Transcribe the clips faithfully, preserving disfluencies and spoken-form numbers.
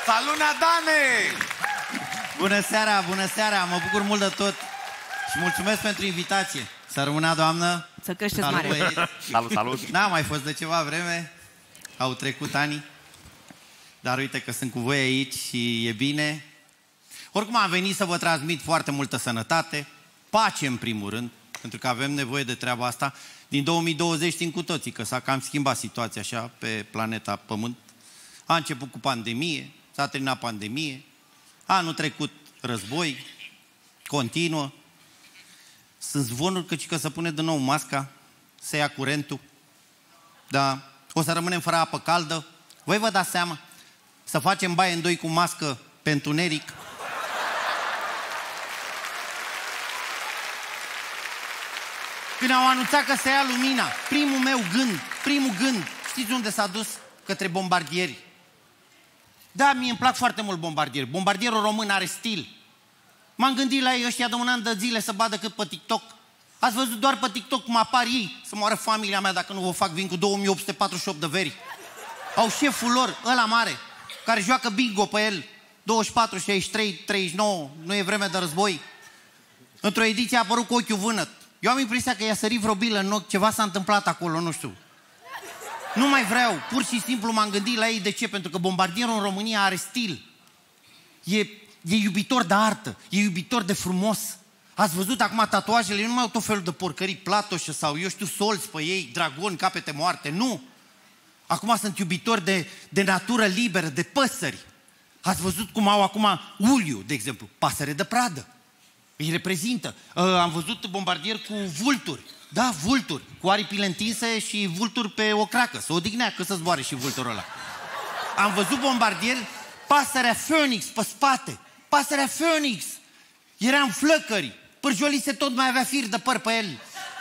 Salut, Nadane! Bună seara, bună seara, mă bucur mult de tot și mulțumesc pentru invitație. Să rămână, doamnă. Să creșteți mare. Băieți. Salut, salut. N-am mai fost de ceva vreme, au trecut ani, dar uite că sunt cu voi aici și e bine. Oricum am venit să vă transmit foarte multă sănătate, pace în primul rând, pentru că avem nevoie de treaba asta. Din două mii douăzeci știm cu toții că s-a cam schimbat situația așa pe planeta Pământ. A început cu pandemie, s-a terminat pandemie, anul trecut război, continuă. Sunt zvonuri că, că se pune din nou masca, se ia curentul, da, o să rămânem fără apă caldă. Voi vă dați seama? Să facem baie în doi cu mască pe întuneric. Când au anunțat că se ia lumina, primul meu gând, primul gând, știți unde s-a dus? Către bombardieri. Da, mie îmi plac foarte mult bombardieri. Bombardierul român are stil. M-am gândit la ei ăștia de un an de zile să badă cât pe TikTok. Ați văzut doar pe TikTok cum apar ei, să moară familia mea dacă nu vă fac, vin cu două mii opt sute patruzeci și opt de veri. Au șeful lor, ăla mare, care joacă bingo pe el, douăzeci și patru, șaizeci și trei, treizeci și nouă, nu e vreme de război. Într-o ediție a apărut cu ochiul vânăt. Eu am impresia că i-a sărit vreo bilă în ochi, ceva s-a întâmplat acolo, nu știu. Nu mai vreau, pur și simplu m-am gândit la ei. De ce? Pentru că bombardierul în România are stil. E, e iubitor de artă, e iubitor de frumos. Ați văzut acum tatuajele, eu nu mai au tot felul de porcării platoșe sau, eu știu, solți pe ei, dragoni, capete moarte, nu. Acum sunt iubitori de, de natură liberă, de păsări. Ați văzut cum au acum uliu, de exemplu, pasăre de pradă. Îi reprezintă. Uh, am văzut bombardieri cu vulturi. Da, vulturi, cu aripile întinse și vulturi pe o cracă. Să odihnea că să zboare și vulturul ăla. Am văzut bombardieri, pasărea Phoenix pe spate. Pasărea Phoenix. Era în flăcări. Pârjolise tot mai avea fir de păr pe el.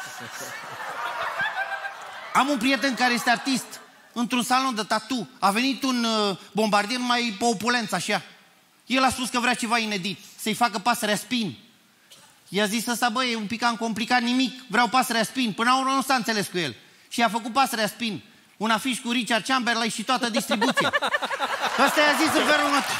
Am un prieten care este artist. Într-un salon de tatu a venit un uh, bombardier mai pe opulență, așa. El a spus că vrea ceva inedit. Să-i facă pasărea spin. I-a zis ăsta, băi, e un pic cam complicat, nimic, vreau pasărea spin. Până la urmă nu s-a înțeles cu el. Și a făcut pasărea spin. Un afiș cu Richard Chamberlain și toată distribuția. Ăsta i-a zis în felul următor.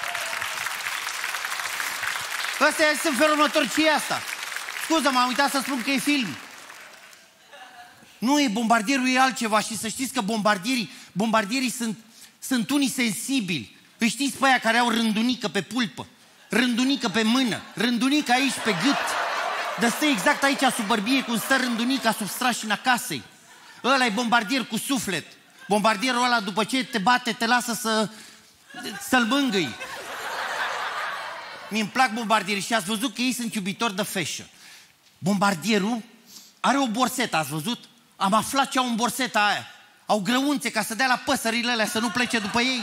Ăsta i-a zis în felul următor, ce e asta? Scuză, m-am uitat să spun că e film. Nu e, bombardierul e altceva. Și să știți că bombardierii, bombardierii sunt, sunt unii sensibili. Îi știți pe aia care au rândunică pe pulpă, rândunică pe mână, rândunică aici pe gât. Dă stă exact aici sub bărbie cum stă rândunica sub strașina casei. Ăla e bombardier cu suflet. Bombardierul ăla după ce te bate te lasă să, să-l mângâi. Mi-mi plac bombardierii și ați văzut că ei sunt iubitori de fashion. Bombardierul are o borsetă, ați văzut? Am aflat ce au în borseta aia. Au grăunțe ca să dea la păsările alea să nu plece după ei.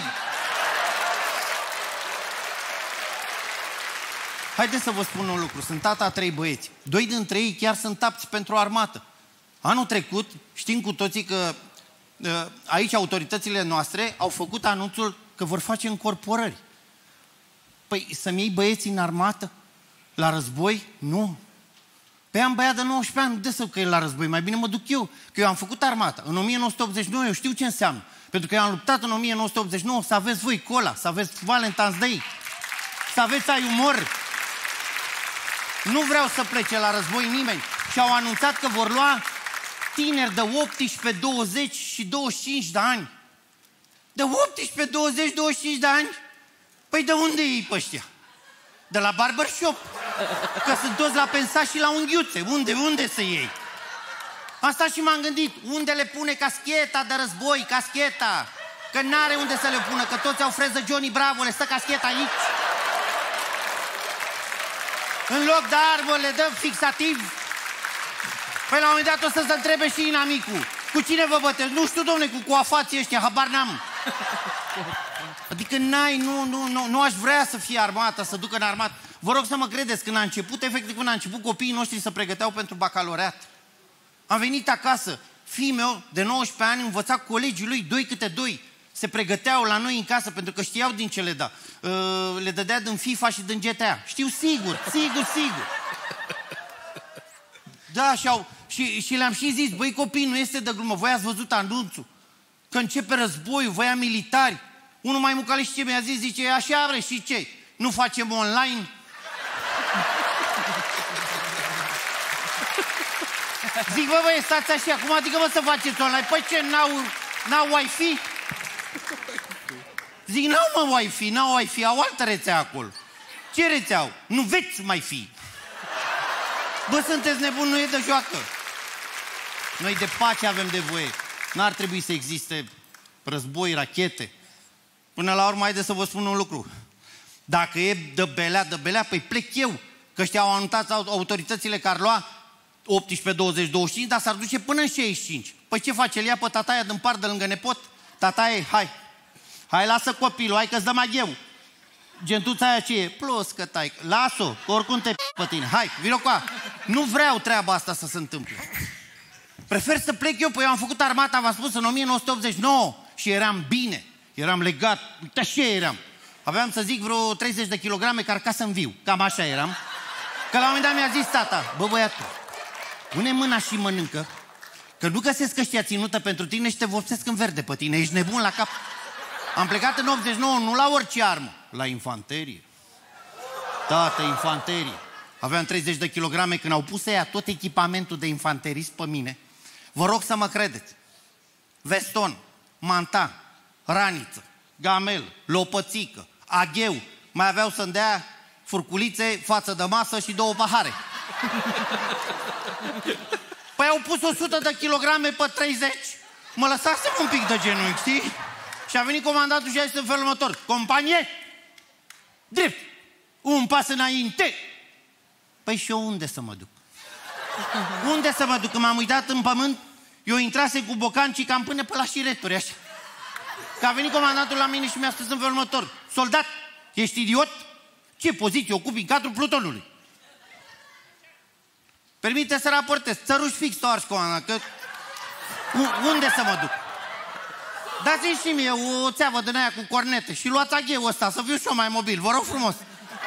Haideți să vă spun un lucru. Sunt tata a trei băieți. Doi dintre ei chiar sunt apți pentru armată. Anul trecut, știm cu toții că aici autoritățile noastre au făcut anunțul că vor face încorporări. Păi să-mi iei băieții în armată? La război? Nu. Păi am băiat de nouăsprezece ani, de să că e la război, mai bine mă duc eu, că eu am făcut armata. În o mie nouă sute optzeci și nouă eu știu ce înseamnă. Pentru că eu am luptat în o mie nouă sute optzeci și nouă să aveți voi cola, să aveți Valentine's Day, să aveți ai umor. Nu vreau să plece la război nimeni. Și au anunțat că vor lua tineri de optsprezece, douăzeci și douăzeci și cinci de ani. De optsprezece, douăzeci, douăzeci și cinci de ani? Păi de unde iei pe ăștia? De la barbershop. Că sunt toți la pensat și la unghiuțe. Unde, unde să iei? Asta și m-am gândit. Unde le pune cascheta de război, cascheta? Că n-are unde să le pună, că toți au freză Johnny Bravo, le stă cascheta aici. În loc de armă le dăm fixativ. Păi la un moment dat o să se întrebe și inamicul. Cu cine vă băteți? Nu știu, domne, cu coafații ăștia, habar n-am. Adică n-ai, nu, nu, nu, nu aș vrea să fie armata, să ducă în armată. Vă rog să mă credeți, când a început, efectiv când a început, copiii noștri se pregăteau pentru bacalaureat. Am venit acasă, fiul meu de nouăsprezece ani învăța cu colegii lui, doi câte doi. Se pregăteau la noi în casă pentru că știau din ce le da. Uh, le dădea din FIFA și din G T A. Știu sigur, sigur, sigur. Da, și, au, și, și le-am și zis, băi copii, nu este de glumă, voi ați văzut anunțul că începe războiul, voi militari. Unul mai mucaliș ce mi-a zis, zice, așa vrei și ce? Nu facem online? Zic, bă, băie, stați așa, cum adică mă să faceți online? Păi ce, n-au, n-au Wi-Fi? Zic, n-au mă Wi-Fi, n-au Wi-Fi, au altă rețea acolo. Ce rețea au? Nu veți mai fi. Bă, sunteți nebuni, nu e de joacă. Noi de pace avem de voie. N-ar trebui să existe război, rachete. Până la urmă, haideți să vă spun un lucru. Dacă e de belea, de belea, păi plec eu. Că ăștia au anunțat autoritățile că ar lua optsprezece, douăzeci, douăzeci și cinci, dar s-ar duce până în șaizeci și cinci. Păi ce face? El ia pe tataia din par de lângă nepot? Tataie, hai. Hai, lasă copilul, hai că-ți dă magheu. Gentuța aia ce e? Plus că tai. Las-o, că oricum te pe tine. Hai, vino cu a. Nu vreau treaba asta să se întâmple. Prefer să plec eu, păi eu am făcut armata, v-am spus, în o mie nouă sute optzeci și nouă și eram bine. Eram legat, uite așa eram. Aveam, să zic, vreo treizeci de kilograme carcasă în viu. Cam așa eram. Că la un moment dat mi-a zis tata, bă băiatul, pune mâna și mănâncă, că nu găsesc ăștia ținută pentru tine și te vopsesc în verde pe tine. Ești nebun la cap. Am plecat în optzeci și nouă, nu la orice armă, la infanterie. Tată, infanterie. Aveam treizeci de kilograme, când au pus ea tot echipamentul de infanterist pe mine. Vă rog să mă credeți. Veston, manta, raniță, gamel, lopățică, agheu. Mai aveau să-mi dea furculițe, față de masă și două pahare. Păi au pus o sută de kilograme pe treizeci. Mă lăsasem un pic de genunchi, știi? Și a venit comandantul și a zis în felul următor: companie, drept, un pas înainte. Păi și eu unde să mă duc? Unde să mă duc? Când m-am uitat în pământ, eu intrase cu bocancii cam până pe la șireturi, așa. Că a venit comandantul la mine și mi-a spus în felul următor: soldat, ești idiot? Ce poziție ocupi în cadrul plutonului? Permite să raportez. Țăruși fix tu arși, comandant, că... unde să mă duc? Dați-mi și mie o țeavă din aia cu cornete și luați agheul ăsta, să fiu și eu mai mobil, vă rog frumos.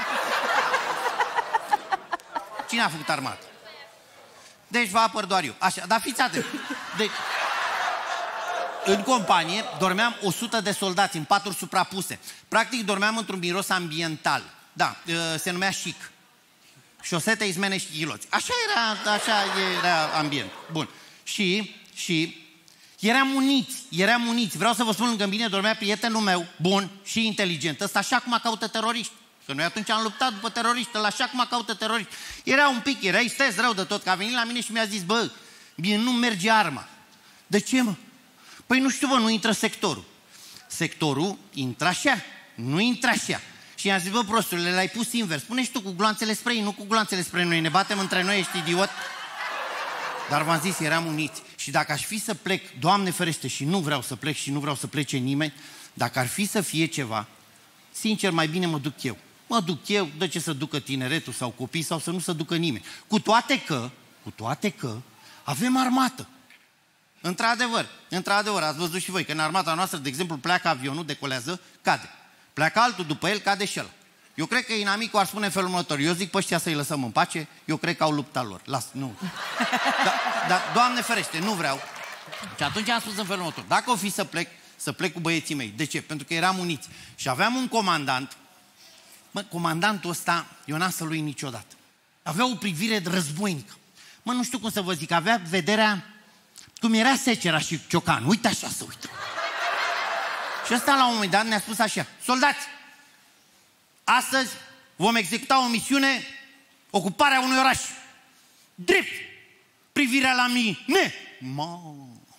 Cine a făcut armată? Deci vă apăr doar eu. Așa, dar fiți atenți. Deci, în companie dormeam o sută de soldați în paturi suprapuse. Practic dormeam într-un miros ambiental. Da, se numea chic. Șosete, izmene și chiloți. Așa era, așa era ambient. Bun. Și, și eram uniți, eram uniți. Vreau să vă spun, lângă mine dormea prietenul meu, bun și inteligent. Ăsta așa cum caută teroriști. Că noi atunci am luptat după teroriști, ăla așa cum caută teroriști. Era un pic, era stres rău de tot, că a venit la mine și mi-a zis: bă, bine, nu merge arma. De ce, mă? Păi nu știu, bă, nu intră sectorul. Sectorul intră așa, nu intră așa. Și i-am zis: bă, prostule, l-ai pus invers. Spune și tu cu gloanțele spre ei, nu cu gloanțele spre noi. Ne batem între noi, ești idiot? Dar v-am zis, eram uniți. Și dacă aș fi să plec, Doamne ferește, și nu vreau să plec și nu vreau să plece nimeni, dacă ar fi să fie ceva, sincer, mai bine mă duc eu. Mă duc eu, de ce să ducă tineretul sau copii sau să nu se ducă nimeni. Cu toate că, cu toate că, avem armată. Într-adevăr, într-adevăr, ați văzut și voi că în armata noastră, de exemplu, pleacă avionul, decolează, cade. Pleacă altul după el, cade și ăla. Eu cred că inamicul ar spune în felul următor: eu zic pe ăștia să-i lăsăm în pace, eu cred că au lupta lor. Las, nu. Da, da, Doamne ferește, nu vreau. Și atunci am spus în felul următor: dacă o fi să plec, să plec cu băieții mei. De ce? Pentru că eram uniți. Și aveam un comandant. Mă, comandantul ăsta, eu n-am să-l uit niciodată. Avea o privire de războinică. Mă, nu știu cum să vă zic, avea vederea cum era Secera și Ciocan. Uite așa să uită. Și ăsta la un moment dat ne-a spus așa: soldați, astăzi vom executa o misiune, ocuparea unui oraș. Drept, privirea la mine. Mă.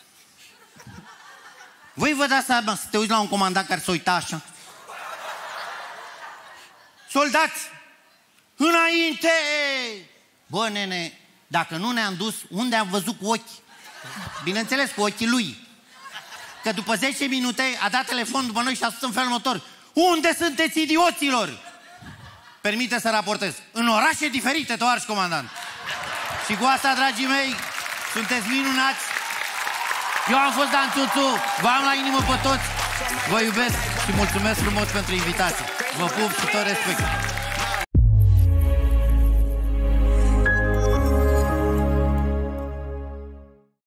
Voi vă dați seama să te uiți la un comandant care se uita așa? Soldați, înainte! Bă, nene, dacă nu ne-am dus, unde am văzut cu ochi? Bineînțeles, cu ochii lui. Că după zece minute a dat telefon după noi și a spus în felul următor: unde sunteți, idioților? Permite să raportez: în orașe diferite, tovarăș comandant. Și cu asta, dragii mei, sunteți minunați. Eu am fost Dan Tuțu, vă am la inimă pe toți. Vă iubesc și mulțumesc frumos pentru invitație. Vă pup și tot respect.